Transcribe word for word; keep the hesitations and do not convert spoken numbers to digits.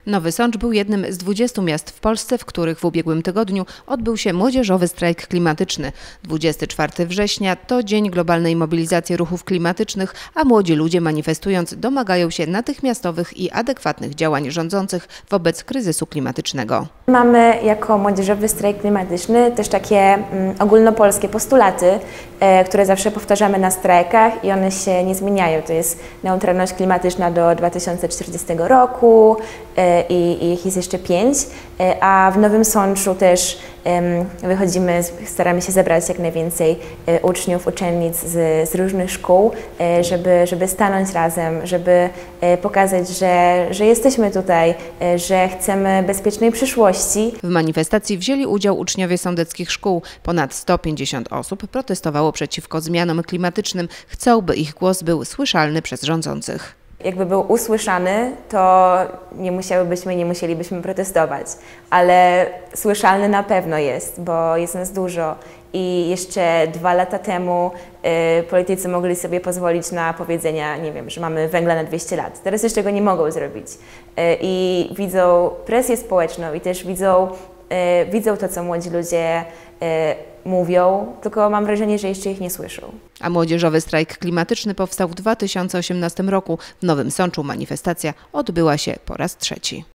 Nowy Sącz był jednym z dwudziestu miast w Polsce, w których w ubiegłym tygodniu odbył się młodzieżowy strajk klimatyczny. dwudziestego czwartego września to dzień globalnej mobilizacji ruchów klimatycznych, a młodzi ludzie manifestując domagają się natychmiastowych i adekwatnych działań rządzących wobec kryzysu klimatycznego. Mamy jako młodzieżowy strajk klimatyczny też takie mm, ogólnopolskie postulaty, e, które zawsze powtarzamy na strajkach i one się nie zmieniają. To jest neutralność klimatyczna do dwa tysiące czterdziestego roku, e, I, i ich jest jeszcze pięć, a w Nowym Sączu też um, wychodzimy, staramy się zebrać jak najwięcej e, uczniów, uczennic z, z różnych szkół, e, żeby, żeby stanąć razem, żeby e, pokazać, że, że jesteśmy tutaj, e, że chcemy bezpiecznej przyszłości. W manifestacji wzięli udział uczniowie sądeckich szkół. Ponad sto pięćdziesiąt osób protestowało przeciwko zmianom klimatycznym. Chcą, by ich głos był słyszalny przez rządzących. Jakby był usłyszany, to nie musiałybyśmy, nie musielibyśmy protestować, ale słyszalny na pewno jest, bo jest nas dużo i jeszcze dwa lata temu y, politycy mogli sobie pozwolić na powiedzenia, nie wiem, że mamy węgla na dwieście lat. Teraz już tego nie mogą zrobić y, i widzą presję społeczną i też widzą, y, widzą to, co młodzi ludzie y, mówią, tylko mam wrażenie, że jeszcze ich nie słyszą. A młodzieżowy strajk klimatyczny powstał w dwa tysiące osiemnastym roku. W Nowym Sączu manifestacja odbyła się po raz trzeci.